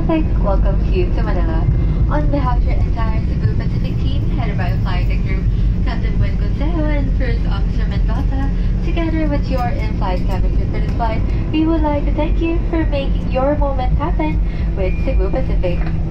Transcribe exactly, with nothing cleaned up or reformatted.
Pacific welcomes you to Manila. On behalf of your entire Cebu Pacific team, headed by Flight Deck Group, Captain Buen Consejo and First Officer Mendoza, together with your in-flight cabin crew for this flight, we would like to thank you for making your moment happen with Cebu Pacific.